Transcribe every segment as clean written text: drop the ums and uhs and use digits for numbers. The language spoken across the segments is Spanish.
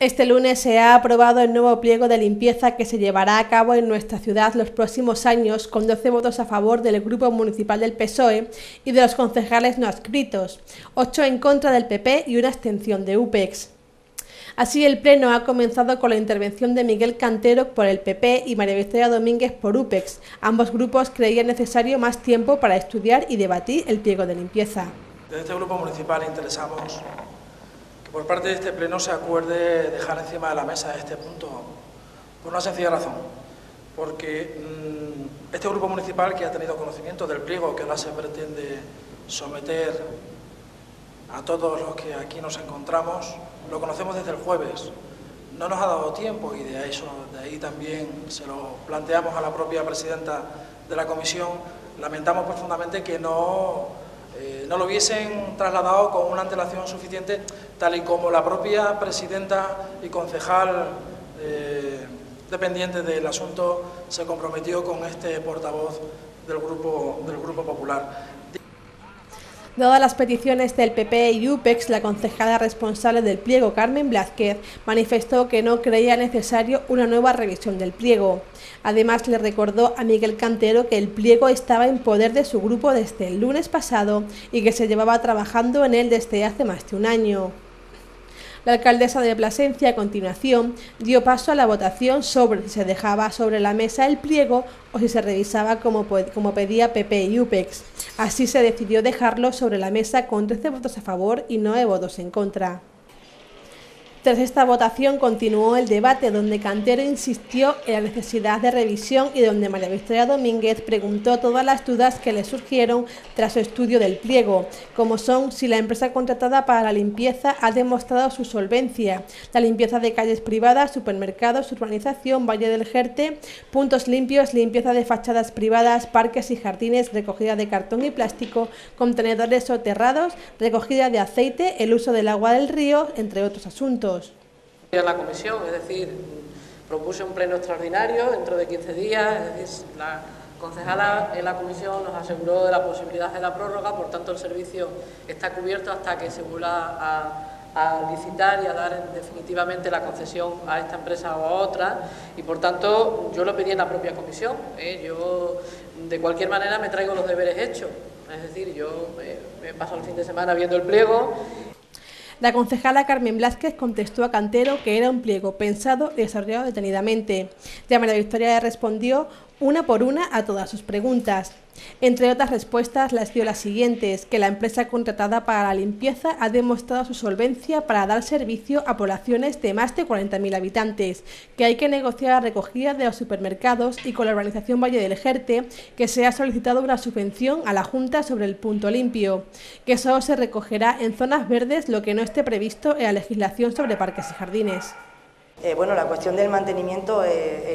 Este lunes se ha aprobado el nuevo pliego de limpieza que se llevará a cabo en nuestra ciudad los próximos años, con 12 votos a favor del Grupo Municipal del PSOE y de los concejales no adscritos, 8 en contra del PP y una abstención de UPEX. Así, el Pleno ha comenzado con la intervención de Miguel Cantero por el PP y María Victoria Domínguez por UPEX. Ambos grupos creían necesario más tiempo para estudiar y debatir el pliego de limpieza. Desde este Grupo Municipal interesamos que por parte de este Pleno se acuerde dejar encima de la mesa este punto por una sencilla razón, porque este Grupo Municipal, que ha tenido conocimiento del pliego que ahora se pretende someter a todos los que aquí nos encontramos, lo conocemos desde el jueves. No nos ha dado tiempo y de ahí también se lo planteamos a la propia presidenta de la comisión. Lamentamos profundamente que no lo hubiesen trasladado con una antelación suficiente, tal y como la propia presidenta y concejal dependiente del asunto se comprometió con este portavoz del Grupo Popular. Dadas las peticiones del PP y UPEX, la concejala responsable del pliego, Carmen Blázquez, manifestó que no creía necesario una nueva revisión del pliego. Además, le recordó a Miguel Cantero que el pliego estaba en poder de su grupo desde el lunes pasado y que se llevaba trabajando en él desde hace más de un año. La alcaldesa de Plasencia, a continuación, dio paso a la votación sobre si se dejaba sobre la mesa el pliego o si se revisaba como pedía PP y UPEX. Así se decidió dejarlo sobre la mesa con 13 votos a favor y 9 votos en contra. Tras esta votación continuó el debate, donde Cantero insistió en la necesidad de revisión y donde María Victoria Domínguez preguntó todas las dudas que le surgieron tras su estudio del pliego, como son si la empresa contratada para la limpieza ha demostrado su solvencia, la limpieza de calles privadas, supermercados, urbanización, Valle del Jerte, puntos limpios, limpieza de fachadas privadas, parques y jardines, recogida de cartón y plástico, contenedores soterrados, recogida de aceite, el uso del agua del río, entre otros asuntos. En la comisión, es decir, propuse un pleno extraordinario dentro de 15 días, es decir, la concejala en la comisión nos aseguró de la posibilidad de la prórroga, por tanto el servicio está cubierto hasta que se vuelva a licitar y a dar definitivamente la concesión a esta empresa o a otra, y por tanto yo lo pedí en la propia comisión. Yo de cualquier manera me traigo los deberes hechos, es decir, yo me paso el fin de semana viendo el pliego. La concejala Carmen Blázquez contestó a Cantero que era un pliego pensado y desarrollado detenidamente. Ya María Victoria le respondió una por una a todas sus preguntas. Entre otras respuestas las dio las siguientes: que la empresa contratada para la limpieza ha demostrado su solvencia para dar servicio a poblaciones de más de 40.000 habitantes, que hay que negociar la recogida de los supermercados y con la urbanización Valle del Jerte, que se ha solicitado una subvención a la Junta sobre el punto limpio, que solo se recogerá en zonas verdes lo que no esté previsto en la legislación sobre parques y jardines. Bueno, la cuestión del mantenimiento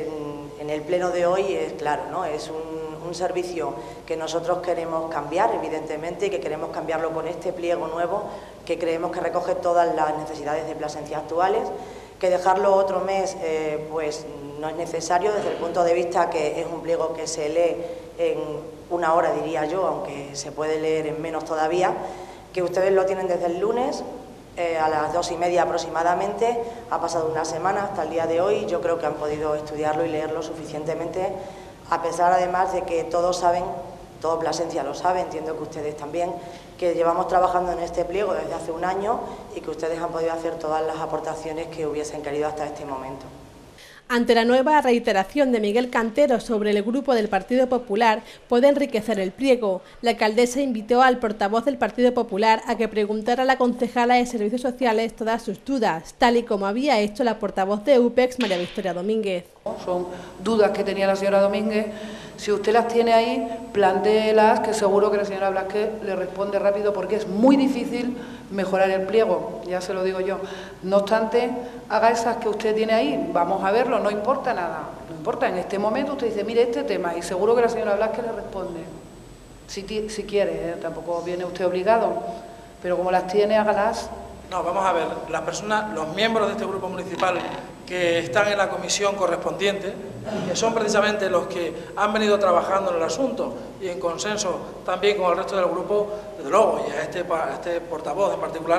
en el pleno de hoy es claro, ¿no? Es un servicio que nosotros queremos cambiar, evidentemente, y que queremos cambiarlo con este pliego nuevo, que creemos que recoge todas las necesidades de Plasencia actuales, que dejarlo otro mes pues no es necesario desde el punto de vista que es un pliego que se lee en una hora, diría yo, aunque se puede leer en menos todavía, que ustedes lo tienen desde el lunes, a las 2:30 aproximadamente, ha pasado una semana hasta el día de hoy. Yo creo que han podido estudiarlo y leerlo suficientemente, a pesar además de que todos saben, todo Plasencia lo sabe, entiendo que ustedes también, que llevamos trabajando en este pliego desde hace un año y que ustedes han podido hacer todas las aportaciones que hubiesen querido hasta este momento. Ante la nueva reiteración de Miguel Cantero sobre el grupo del Partido Popular, puede enriquecer el pliego. La alcaldesa invitó al portavoz del Partido Popular a que preguntara a la concejala de Servicios Sociales todas sus dudas, tal y como había hecho la portavoz de UPEX, María Victoria Domínguez. Son dudas que tenía la señora Domínguez. Si usted las tiene ahí, plantéelas, que seguro que la señora Blázquez le responde rápido, porque es muy difícil mejorar el pliego, ya se lo digo yo. No obstante, haga esas que usted tiene ahí, vamos a verlo, no importa nada. No importa, en este momento usted dice, mire este tema, y seguro que la señora Blázquez le responde. Si quiere, tampoco viene usted obligado, pero como las tiene, hágalas. No, vamos a ver, las personas, los miembros de este grupo municipal que están en la comisión correspondiente, que son precisamente los que han venido trabajando en el asunto y en consenso también con el resto del grupo, desde luego, y a este portavoz en particular,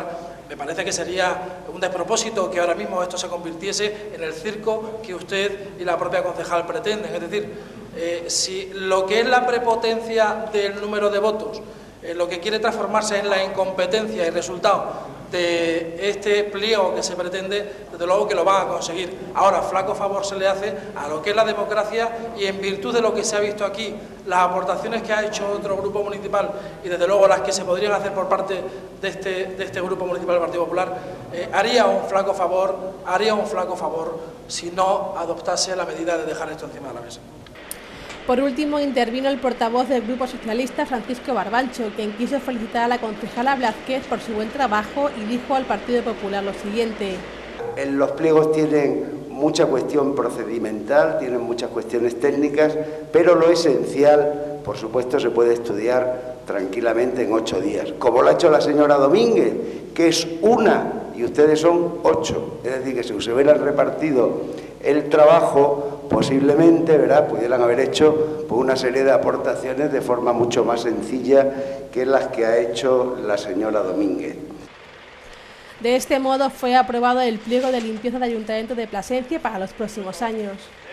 Me parece que sería un despropósito que ahora mismo esto se convirtiese en el circo que usted y la propia concejal pretenden. Es decir, si lo que es la prepotencia del número de votos, lo que quiere transformarse en la incompetencia y resultado de este pliego que se pretende, desde luego que lo van a conseguir. Ahora, flaco favor se le hace a lo que es la democracia y en virtud de lo que se ha visto aquí, las aportaciones que ha hecho otro grupo municipal y desde luego las que se podrían hacer por parte de este grupo municipal del Partido Popular, haría un flaco favor si no adoptase la medida de dejar esto encima de la mesa. Por último, intervino el portavoz del Grupo Socialista, Francisco Barbancho, quien quiso felicitar a la concejala Blázquez por su buen trabajo y dijo al Partido Popular lo siguiente. Los pliegos tienen mucha cuestión procedimental, tienen muchas cuestiones técnicas, pero lo esencial, por supuesto, se puede estudiar tranquilamente en 8 días, como lo ha hecho la señora Domínguez, que es una y ustedes son 8. Es decir, que si se hubieran repartido el trabajo, posiblemente, ¿verdad?, pudieran haber hecho una serie de aportaciones de forma mucho más sencilla que las que ha hecho la señora Domínguez. De este modo fue aprobado el pliego de limpieza del Ayuntamiento de Plasencia para los próximos años.